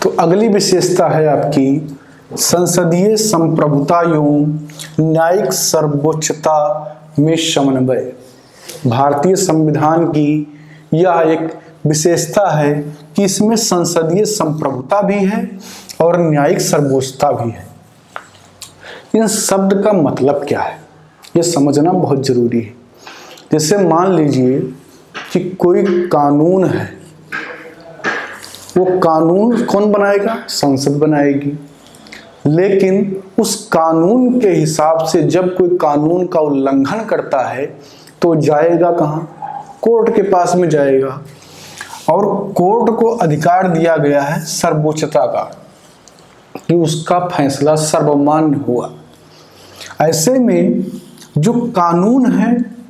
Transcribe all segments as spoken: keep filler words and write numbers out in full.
तो अगली विशेषता है आपकी संसदीय संप्रभुता एवं न्यायिक सर्वोच्चता में समन्वय। भारतीय संविधान की यह एक विशेषता है कि इसमें संसदीय संप्रभुता भी है और न्यायिक सर्वोच्चता भी है। इन शब्द का मतलब क्या है ये समझना बहुत जरूरी है। जैसे मान लीजिए कि कोई कानून है, वो कानून कौन बनाएगा? संसद बनाएगी। लेकिन उस कानून के हिसाब से जब कोई कानून का उल्लंघन करता है तो जाएगा कहाँ? कोर्ट के पास में जाएगा। और कोर्ट को अधिकार दिया गया है सर्वोच्चता का, कि उसका फैसला सर्वमान्य हुआ। ऐसे में जो कानून है,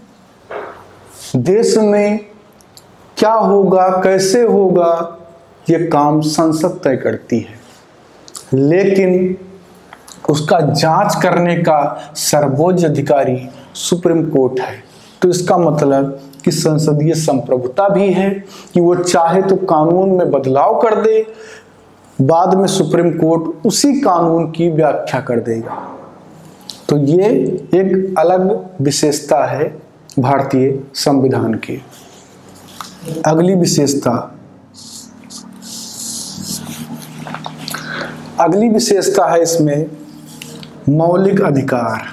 देश में क्या होगा, कैसे होगा, ये काम संसद तय करती है। लेकिन उसका जांच करने का सर्वोच्च अधिकारी सुप्रीम कोर्ट है। तो इसका मतलब कि संसदीय संप्रभुता भी है कि वो चाहे तो कानून में बदलाव कर दे, बाद में सुप्रीम कोर्ट उसी कानून की व्याख्या कर देगा। तो ये एक अलग विशेषता है भारतीय संविधान की। अगली विशेषता अगली विशेषता है इसमें मौलिक अधिकार।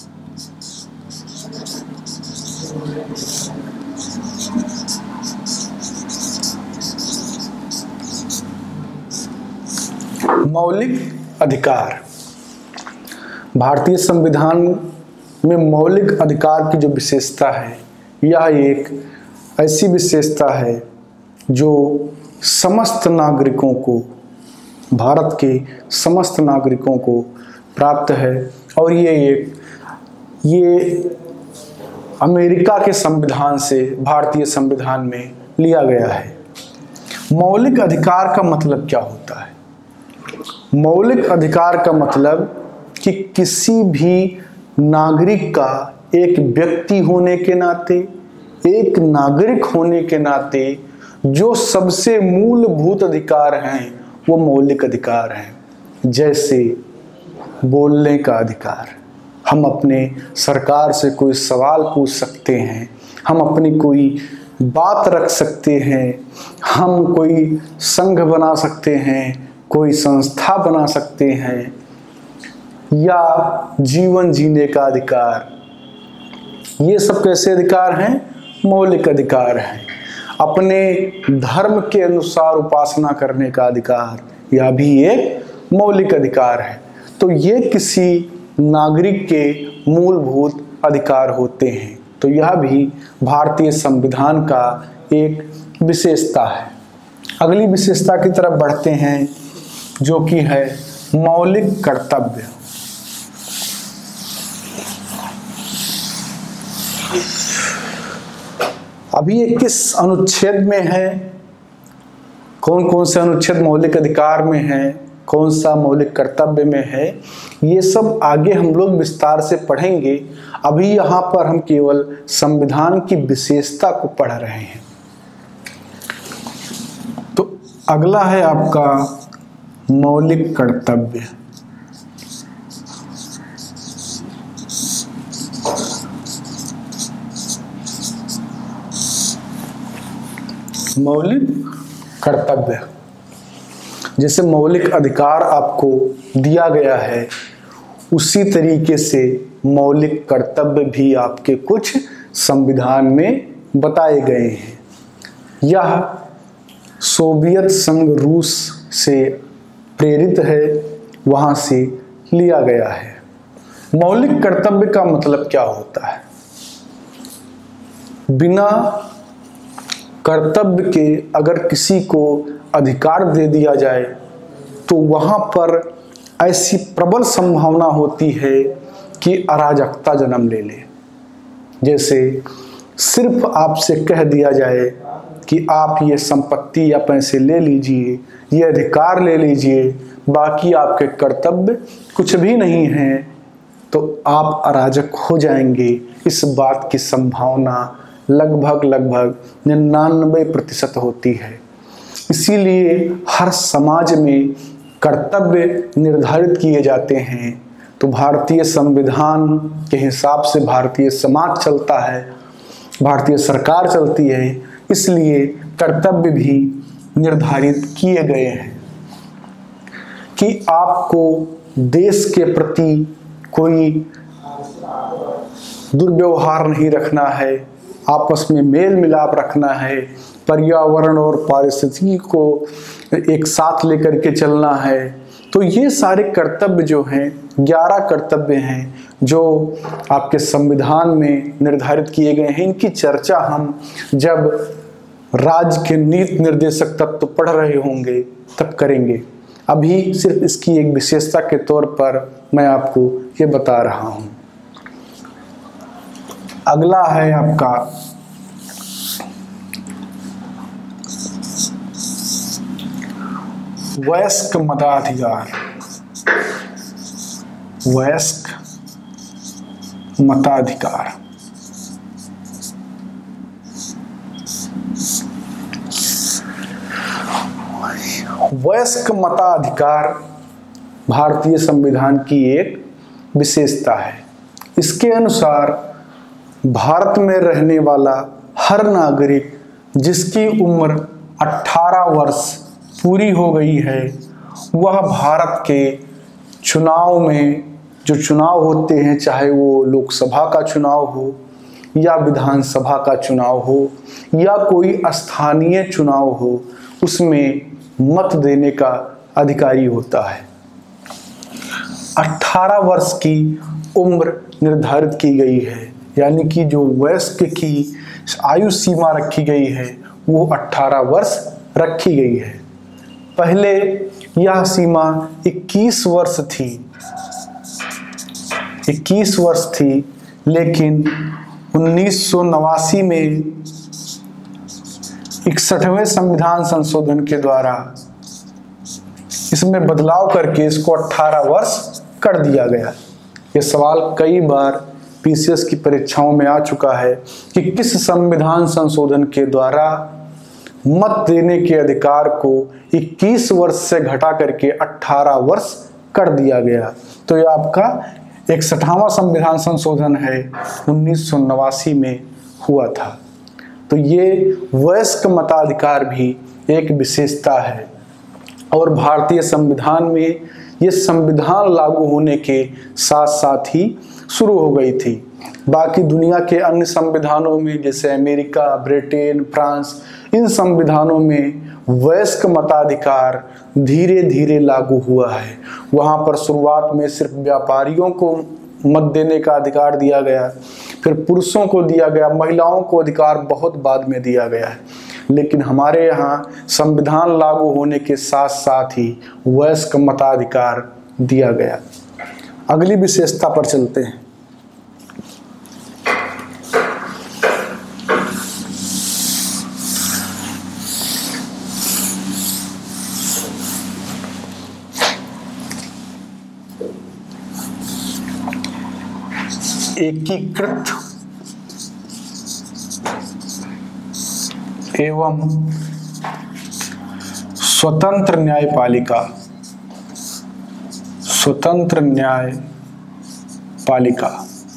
मौलिक अधिकार भारतीय संविधान में मौलिक अधिकार की जो विशेषता है, यह एक ऐसी विशेषता है जो समस्त नागरिकों को, भारत के समस्त नागरिकों को प्राप्त है। और ये एक ये अमेरिका के संविधान से भारतीय संविधान में लिया गया है। मौलिक अधिकार का मतलब क्या होता है? मौलिक अधिकार का मतलब कि किसी भी नागरिक का एक व्यक्ति होने के नाते, एक नागरिक होने के नाते जो सबसे मूलभूत अधिकार हैं वो मौलिक अधिकार हैं। जैसे बोलने का अधिकार, हम अपने सरकार से कोई सवाल पूछ सकते हैं, हम अपनी कोई बात रख सकते हैं, हम कोई संघ बना सकते हैं, कोई संस्था बना सकते हैं, या जीवन जीने का अधिकार। ये सब कैसे अधिकार हैं? मौलिक अधिकार हैं। अपने धर्म के अनुसार उपासना करने का अधिकार, यह भी एक मौलिक अधिकार है। तो ये किसी नागरिक के मूलभूत अधिकार होते हैं। तो यह भी भारतीय संविधान का एक विशेषता है। अगली विशेषता की तरफ बढ़ते हैं जो कि है मौलिक कर्तव्य। अभी ये किस अनुच्छेद में है, कौन कौन से अनुच्छेद मौलिक अधिकार में है, कौन सा मौलिक कर्तव्य में है, ये सब आगे हम लोग विस्तार से पढ़ेंगे। अभी यहाँ पर हम केवल संविधान की विशेषता को पढ़ रहे हैं। तो अगला है आपका मौलिक कर्तव्य। मौलिक कर्तव्य, जैसे मौलिक अधिकार आपको दिया गया है, उसी तरीके से मौलिक कर्तव्य भी आपके कुछ संविधान में बताए गए हैं। यह सोवियत संघ रूस से प्रेरित है, वहां से लिया गया है। मौलिक कर्तव्य का मतलब क्या होता है? बिना कर्तव्य के अगर किसी को अधिकार दे दिया जाए तो वहां पर ऐसी प्रबल संभावना होती है कि अराजकता जन्म ले ले। जैसे सिर्फ आपसे कह दिया जाए कि आप ये संपत्ति या पैसे ले लीजिए, ये अधिकार ले लीजिए, बाकी आपके कर्तव्य कुछ भी नहीं है, तो आप अराजक हो जाएंगे। इस बात की संभावना लगभग लगभग निन्यानवे प्रतिशत होती है। इसीलिए हर समाज में कर्तव्य निर्धारित किए जाते हैं। तो भारतीय संविधान के हिसाब से भारतीय समाज चलता है, भारतीय सरकार चलती है, इसलिए कर्तव्य भी निर्धारित किए गए हैं कि आपको देश के प्रति कोई दुर्व्यवहार नहीं रखना है, आपस में मेल मिलाप रखना है, पर्यावरण और पारिस्थितिकी को एक साथ लेकर के चलना है। तो ये सारे कर्तव्य जो हैं, ग्यारह कर्तव्य हैं जो आपके संविधान में निर्धारित किए गए हैं। इनकी चर्चा हम जब राज्य के नीति निर्देशक तत्व पढ़ रहे होंगे तब करेंगे। अभी सिर्फ इसकी एक विशेषता के तौर पर मैं आपको ये बता रहा हूँ। अगला है आपका वयस्क मताधिकार। वयस्क मताधिकार वयस्क मताधिकार भारतीय संविधान की एक विशेषता है। इसके अनुसार भारत में रहने वाला हर नागरिक जिसकी उम्र अठारह वर्ष पूरी हो गई है, वह भारत के चुनाव में जो चुनाव होते हैं, चाहे वो लोकसभा का चुनाव हो या विधानसभा का चुनाव हो या कोई स्थानीय चुनाव हो, उसमें मत देने का अधिकारी होता है। अठारह वर्ष की उम्र निर्धारित की गई है, यानी कि जो वयस्क की आयु सीमा रखी गई है वो अठारह वर्ष रखी गई है। पहले यह सीमा इक्कीस वर्ष थी इक्कीस वर्ष थी लेकिन उन्नीस सौ नवासी में इकसठवें संविधान संशोधन के द्वारा इसमें बदलाव करके इसको अठारह वर्ष कर दिया गया। ये सवाल कई बार पीसीएस की परीक्षाओं में आ चुका है कि किस संविधान संशोधन के द्वारा मत देने के अधिकार को इक्कीस वर्ष से घटा करके अठारह वर्ष कर दिया गया। तो ये आपका इकसठवां संविधान संशोधन है, उन्नीस सौ नवासी में हुआ था। तो ये वयस्क मताधिकार भी एक विशेषता है और भारतीय संविधान में ये संविधान लागू होने के साथ साथ ही शुरू हो गई थी। बाकी दुनिया के अन्य संविधानों में जैसे अमेरिका, ब्रिटेन, फ्रांस, इन संविधानों में वयस्क मताधिकार धीरे धीरे लागू हुआ है। वहाँ पर शुरुआत में सिर्फ व्यापारियों को मत देने का अधिकार दिया गया, फिर पुरुषों को दिया गया, महिलाओं को अधिकार बहुत बाद में दिया गया है। लेकिन हमारे यहाँ संविधान लागू होने के साथ साथ ही वयस्क मताधिकार दिया गया। अगली विशेषता पर चलते हैं। एकीकृत एवं स्वतंत्र न्यायपालिका। स्वतंत्र न्यायपालिका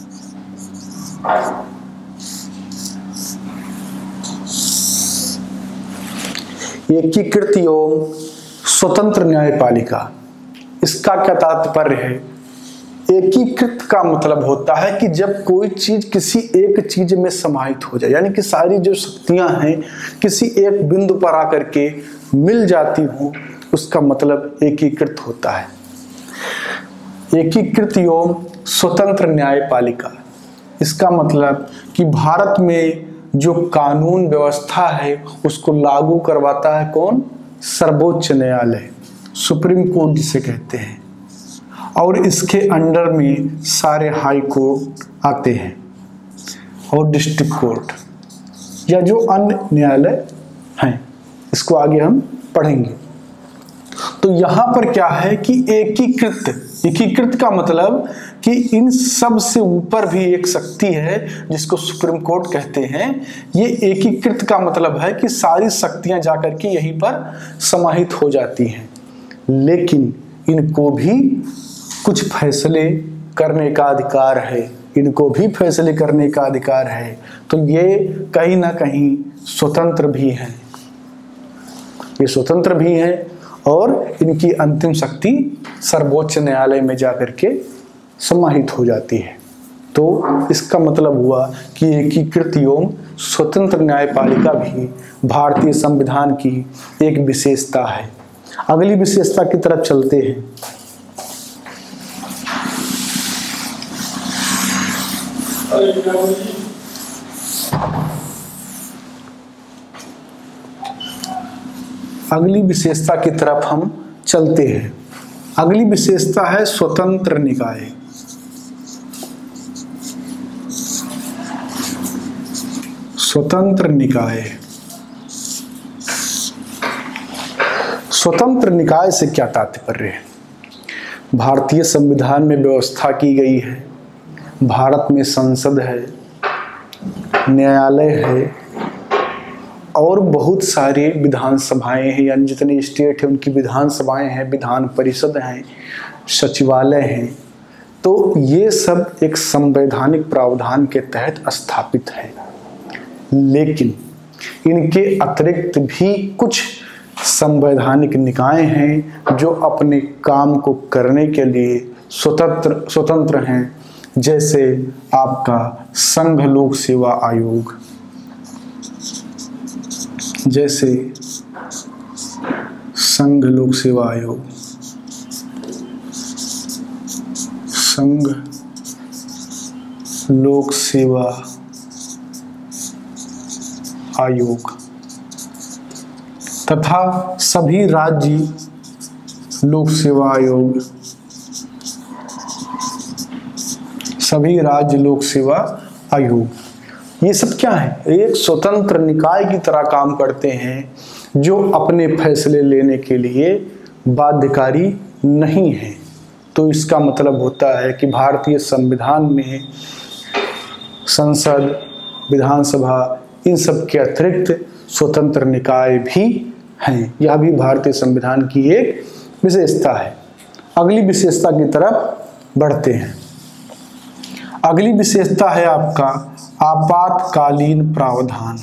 एकीकृत एवं स्वतंत्र न्यायपालिका, इसका क्या तात्पर्य है? एकीकृत का मतलब होता है कि जब कोई चीज किसी एक चीज में समाहित हो जाए, यानी कि सारी जो शक्तियां हैं किसी एक बिंदु पर आकर के मिल जाती हो, उसका मतलब एकीकृत होता है। एकीकृत एवं स्वतंत्र न्यायपालिका, इसका मतलब कि भारत में जो कानून व्यवस्था है उसको लागू करवाता है कौन? सर्वोच्च न्यायालय, सुप्रीम कोर्ट जिसे कहते हैं। और इसके अंडर में सारे हाई कोर्ट आते हैं और डिस्ट्रिक्ट कोर्ट या जो अन्य न्यायालय हैं, इसको आगे हम पढ़ेंगे। तो यहाँ पर क्या है कि एकीकृत, एकीकृत का मतलब कि इन सब से ऊपर भी एक शक्ति है जिसको सुप्रीम कोर्ट कहते हैं। ये एकीकृत का मतलब है कि सारी शक्तियां जाकर के यहीं पर समाहित हो जाती हैं, लेकिन इनको भी कुछ फैसले करने का अधिकार है, इनको भी फैसले करने का अधिकार है। तो ये कहीं ना कहीं स्वतंत्र भी हैं, ये स्वतंत्र भी हैं और इनकी अंतिम शक्ति सर्वोच्च न्यायालय में जाकर के समाहित हो जाती है। तो इसका मतलब हुआ कि एकीकृत एवं स्वतंत्र न्यायपालिका भी भारतीय संविधान की एक विशेषता है। अगली विशेषता की तरफ चलते हैं। अगली विशेषता की तरफ हम चलते हैं। अगली विशेषता है स्वतंत्र निकाय। स्वतंत्र निकाय। स्वतंत्र निकाय से क्या तात्पर्य है? भारतीय संविधान में व्यवस्था की गई है, भारत में संसद है, न्यायालय है और बहुत सारे विधानसभाएं हैं, यानी जितने स्टेट हैं उनकी विधानसभाएं हैं, विधान परिषद हैं, सचिवालय हैं। तो ये सब एक संवैधानिक प्रावधान के तहत स्थापित है, लेकिन इनके अतिरिक्त भी कुछ संवैधानिक निकाय हैं जो अपने काम को करने के लिए स्वतंत्र स्वतंत्र हैं, जैसे आपका संघ लोक सेवा आयोग, जैसे संघ लोक सेवा आयोग, संघ लोक सेवा आयोग तथा सभी राज्य लोक सेवा आयोग, सभी राज्य लोक सेवा आयोग। ये सब क्या है? एक स्वतंत्र निकाय की तरह काम करते हैं जो अपने फैसले लेने के लिए बाध्यकारी नहीं है। तो इसका मतलब होता है कि भारतीय संविधान में संसद, विधानसभा, इन सब के अतिरिक्त स्वतंत्र निकाय भी हैं। यह भी भारतीय संविधान की एक विशेषता है। अगली विशेषता की तरफ बढ़ते हैं। अगली विशेषता है आपका आपातकालीन प्रावधान।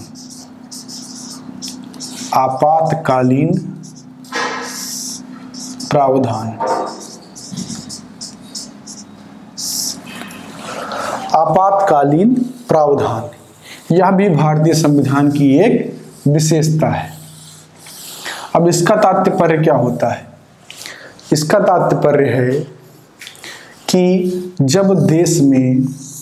आपातकालीन प्रावधान। आपातकालीन प्रावधान यह भी भारतीय संविधान की एक विशेषता है। अब इसका तात्पर्य क्या होता है? इसका तात्पर्य है कि जब देश में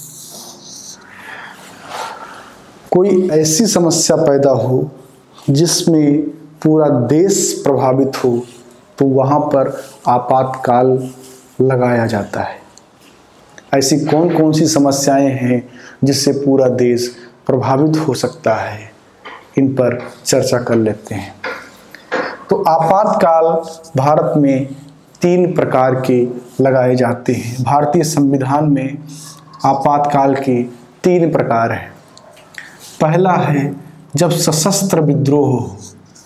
कोई ऐसी समस्या पैदा हो जिसमें पूरा देश प्रभावित हो, तो वहाँ पर आपातकाल लगाया जाता है। ऐसी कौन कौन सी समस्याएं हैं जिससे पूरा देश प्रभावित हो सकता है, इन पर चर्चा कर लेते हैं। तो आपातकाल भारत में तीन प्रकार के लगाए जाते हैं। भारतीय संविधान में आपातकाल के तीन प्रकार हैं। पहला है जब सशस्त्र विद्रोह हो,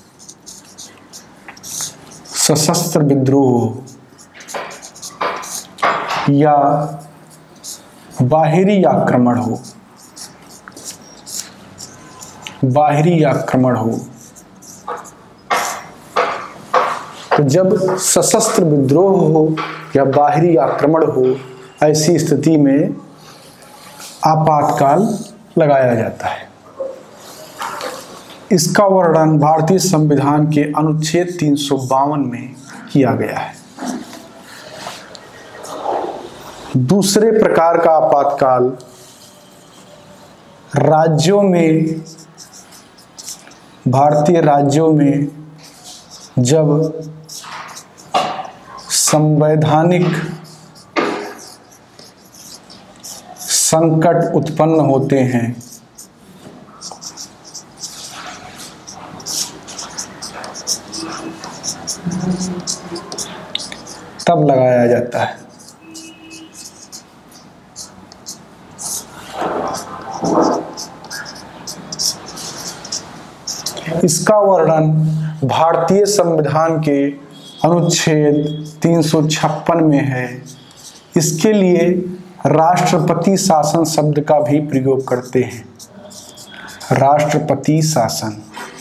सशस्त्र विद्रोह हो या बाहरी आक्रमण हो, बाहरी आक्रमण हो। तो जब सशस्त्र विद्रोह हो या बाहरी आक्रमण हो, ऐसी स्थिति में आपातकाल लगाया जाता है। इसका वर्णन भारतीय संविधान के अनुच्छेद तीन सौ बावन में किया गया है। दूसरे प्रकार का आपातकाल राज्यों में, भारतीय राज्यों में जब संवैधानिक संकट उत्पन्न होते हैं, तब लगाया जाता है। इसका वर्णन भारतीय संविधान के अनुच्छेद तीन सौ छप्पन में है। इसके लिए राष्ट्रपति शासन शब्द का भी प्रयोग करते हैं। राष्ट्रपति शासन,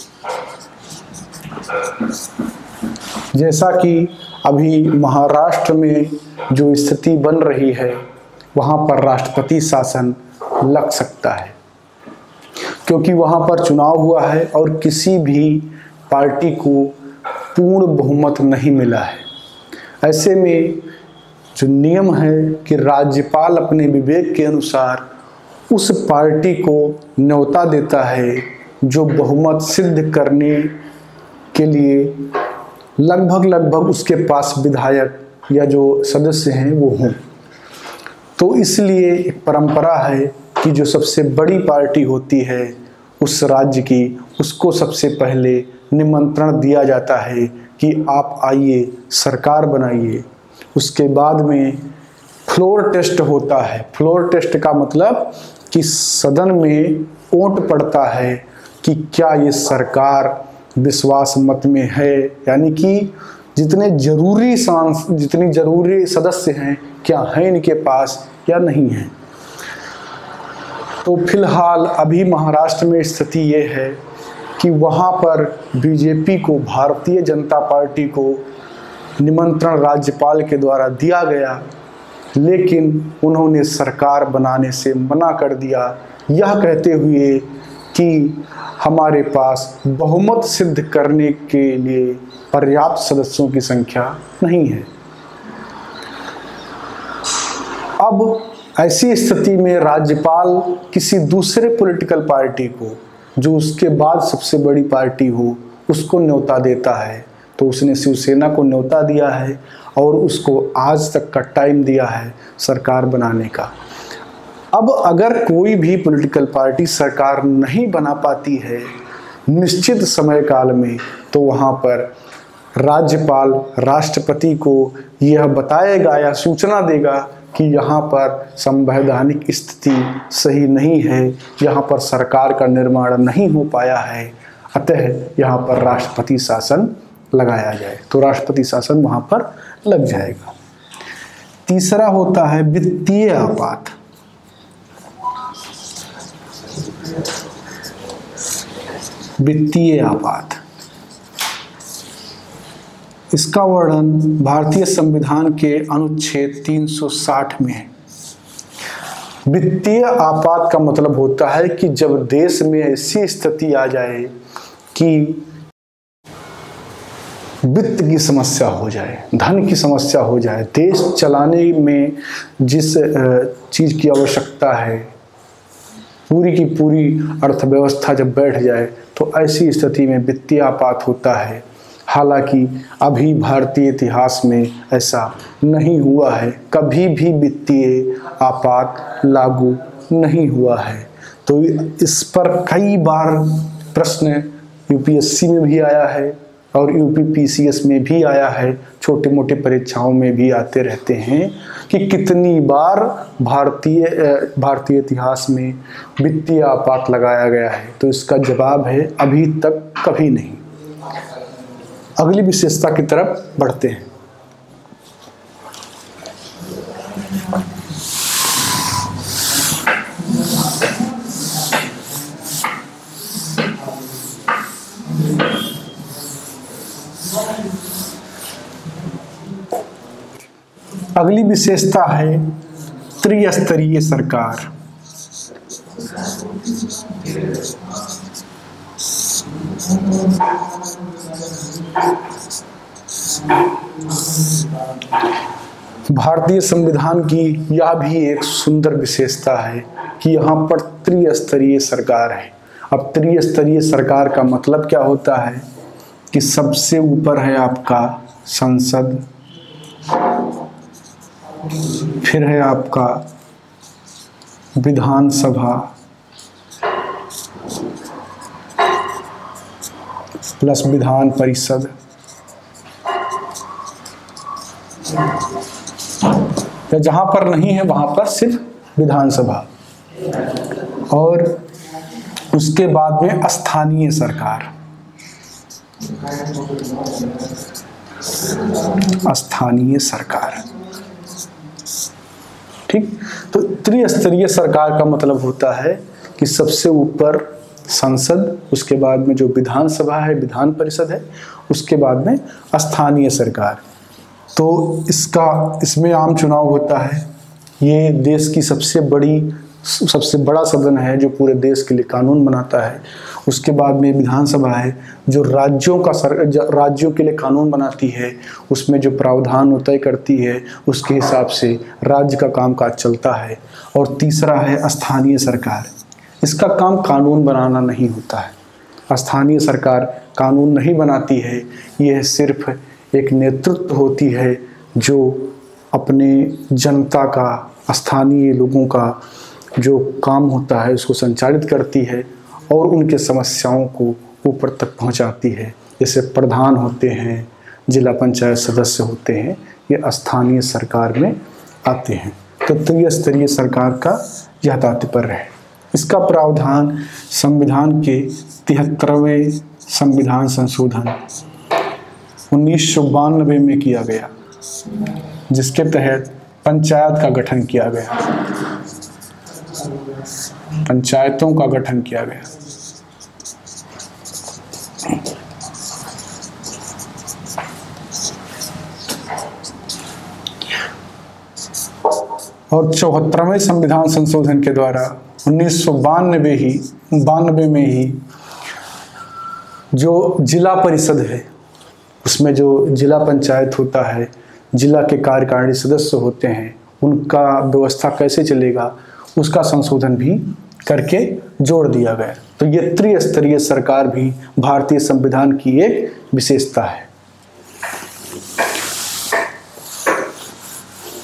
जैसा कि अभी महाराष्ट्र में जो स्थिति बन रही है, वहाँ पर राष्ट्रपति शासन लग सकता है, क्योंकि वहाँ पर चुनाव हुआ है और किसी भी पार्टी को पूर्ण बहुमत नहीं मिला है। ऐसे में जो नियम है कि राज्यपाल अपने विवेक के अनुसार उस पार्टी को न्योता देता है जो बहुमत सिद्ध करने के लिए लगभग लगभग उसके पास विधायक या जो सदस्य हैं वो हों। तो इसलिए एक परंपरा है कि जो सबसे बड़ी पार्टी होती है उस राज्य की, उसको सबसे पहले निमंत्रण दिया जाता है कि आप आइए, सरकार बनाइए। उसके बाद में फ्लोर टेस्ट होता है। फ्लोर टेस्ट का मतलब कि सदन में वोट पड़ता है कि क्या ये सरकार विश्वास मत में है, यानी कि जितने जरूरी सांस जितनी जरूरी सदस्य हैं क्या हैं इनके पास या नहीं है। तो फिलहाल अभी महाराष्ट्र में स्थिति ये है कि वहाँ पर बीजेपी को, भारतीय जनता पार्टी को निमंत्रण राज्यपाल के द्वारा दिया गया, लेकिन उन्होंने सरकार बनाने से मना कर दिया, यह कहते हुए कि हमारे पास बहुमत सिद्ध करने के लिए पर्याप्त सदस्यों की संख्या नहीं है। अब ऐसी स्थिति में राज्यपाल किसी दूसरे पॉलिटिकल पार्टी को, जो उसके बाद सबसे बड़ी पार्टी हो, उसको न्योता देता है। तो उसने शिवसेना को न्योता दिया है और उसको आज तक का टाइम दिया है सरकार बनाने का। अब अगर कोई भी पॉलिटिकल पार्टी सरकार नहीं बना पाती है निश्चित समय काल में, तो वहाँ पर राज्यपाल राष्ट्रपति को यह बताएगा या सूचना देगा कि यहाँ पर संवैधानिक स्थिति सही नहीं है, यहाँ पर सरकार का निर्माण नहीं हो पाया है, अतः यहाँ पर राष्ट्रपति शासन लगाया जाए। तो राष्ट्रपति शासन वहाँ पर लग जाएगा। तीसरा होता है वित्तीय आपात। वित्तीय आपात, इसका वर्णन भारतीय संविधान के अनुच्छेद तीन सौ साठ में है। वित्तीय आपात का मतलब होता है कि जब देश में ऐसी स्थिति आ जाए कि वित्त की समस्या हो जाए, धन की समस्या हो जाए, देश चलाने में जिस चीज़ की आवश्यकता है पूरी की पूरी अर्थव्यवस्था जब बैठ जाए, तो ऐसी स्थिति में वित्तीय आपात होता है। हालांकि अभी भारतीय इतिहास में ऐसा नहीं हुआ है, कभी भी वित्तीय आपात लागू नहीं हुआ है। तो इस पर कई बार प्रश्न यूपीएससी में भी आया है और यूपी पीसीएस में भी आया है, छोटे मोटे परीक्षाओं में भी आते रहते हैं कि कितनी बार भारतीय भारतीय इतिहास में वित्तीय आपात लगाया गया है। तो इसका जवाब है अभी तक कभी नहीं। अगली विशेषता की तरफ बढ़ते हैं। अगली विशेषता है त्रिस्तरीय सरकार। भारतीय संविधान की यह भी एक सुंदर विशेषता है कि यहाँ पर त्रिस्तरीय सरकार है। अब त्रिस्तरीय सरकार का मतलब क्या होता है कि सबसे ऊपर है आपका संसद, फिर है आपका विधानसभा, प्लस विधान परिषद, या जहां पर नहीं है वहां पर सिर्फ विधानसभा। और उसके बाद में स्थानीय सरकार, स्थानीय सरकार, ठीक। तो त्रिस्तरीय सरकार का मतलब होता है कि सबसे ऊपर संसद, उसके बाद में जो विधानसभा है, विधान परिषद है, उसके बाद में स्थानीय सरकार। तो इसका इसमें आम चुनाव होता है। ये देश की सबसे बड़ी सबसे बड़ा सदन है जो पूरे देश के लिए कानून बनाता है। उसके बाद में विधानसभा है जो राज्यों का सर राज्यों के लिए कानून बनाती है, उसमें जो प्रावधान तय करती है उसके हिसाब से राज्य का कामकाज चलता है। और तीसरा है स्थानीय सरकार। इसका काम कानून बनाना नहीं होता है। स्थानीय सरकार कानून नहीं बनाती है, यह सिर्फ एक नेतृत्व होती है जो अपने जनता का, स्थानीय लोगों का जो काम होता है उसको संचालित करती है और उनके समस्याओं को ऊपर तक पहुंचाती है। जैसे प्रधान होते हैं, जिला पंचायत सदस्य होते हैं, ये स्थानीय सरकार में आते हैं। तो त्रिस्तरीय सरकार का यह तात्पर्य है। इसका प्रावधान संविधान के तिहत्तरवें संविधान संशोधन उन्नीस सौ बानवे में किया गया, जिसके तहत पंचायत का गठन किया गया, पंचायतों का गठन किया गया। और चौहत्तरवें संविधान संशोधन के द्वारा उन्नीस सौ बानवे ही बानवे में ही जो जिला परिषद है, उसमें जो जिला पंचायत होता है, जिला के कार्यकारिणी सदस्य होते हैं, उनका व्यवस्था कैसे चलेगा उसका संशोधन भी करके जोड़ दिया गया। तो ये त्रिस्तरीय सरकार भी भारतीय संविधान की एक विशेषता है।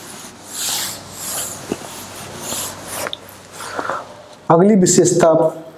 अगली विशेषता